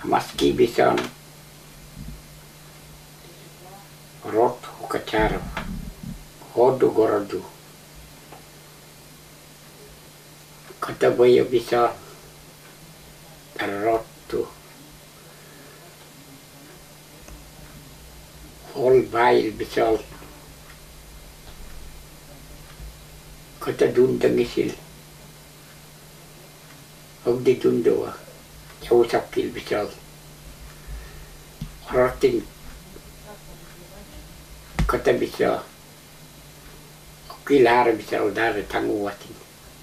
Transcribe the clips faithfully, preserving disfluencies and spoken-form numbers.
maski bisan rot ukacara hodu goradu kata baya bisa rotu hol bail bisal kata dundang isil og di dundawa jauh sakil bisal rotin kata bisa kilar bisa udara tangguwatin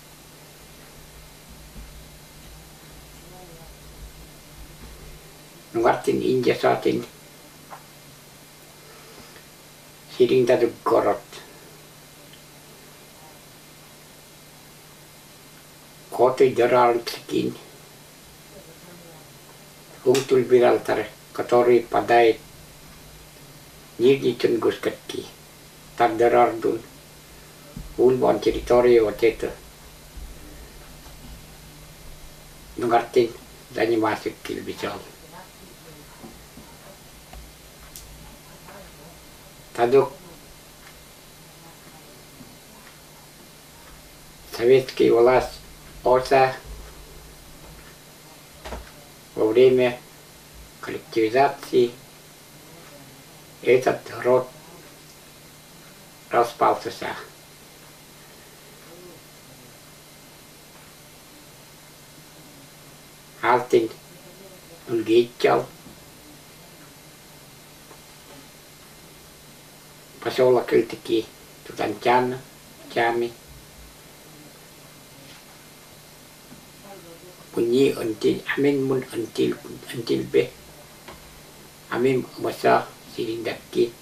nungatin inja satin siring tadu korot kote jaral tsekin hungtul biral tare katori padai nirdi tenggus katki tar darar dun ulbon territorio oteta nungatin dani masuk kil bical taduk советский власть оса во время коллективизации этот род распался. Алтин Ульгичал, поселок Ильтики, Тутанчан, Чами, Пуни Антиль, Амин Мун Антиль, Антиль Бе, Амин Маса Сириндакки,